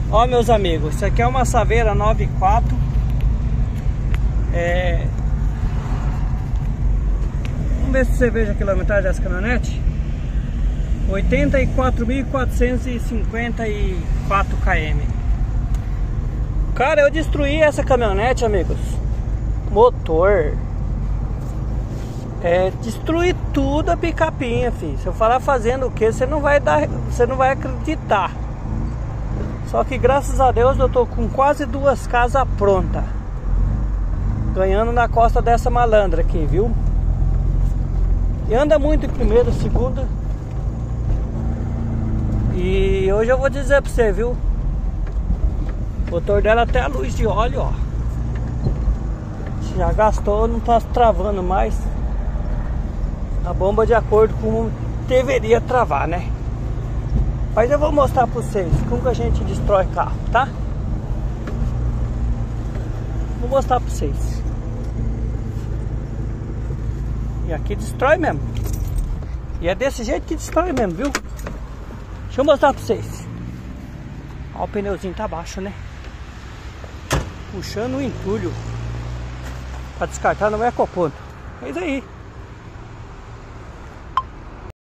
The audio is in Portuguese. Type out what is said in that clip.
Ó, meus amigos, isso aqui é uma Saveira 94. Vamos ver se você veja a quilometragem dessa caminhonete. 84.454 km. Cara, eu destruí essa caminhonete, amigos. Motor. Destruí tudo a picapinha, filho. Se eu falar fazendo o que, você não vai acreditar. Só que graças a Deus eu tô com quase 2 casas prontas. Ganhando na costa dessa malandra aqui, viu? E anda muito em primeira, segunda. E hoje eu vou dizer pra você, viu? O motor dela até a luz de óleo, ó. Já gastou, não tá travando mais a bomba de acordo com deveria travar, né? Mas eu vou mostrar pra vocês como que a gente destrói carro, tá? Vou mostrar pra vocês. E aqui destrói mesmo. E é desse jeito que destrói mesmo, viu? Deixa eu mostrar pra vocês. Ó, o pneuzinho tá baixo, né? Puxando o entulho pra descartar no ecoponto. É isso aí.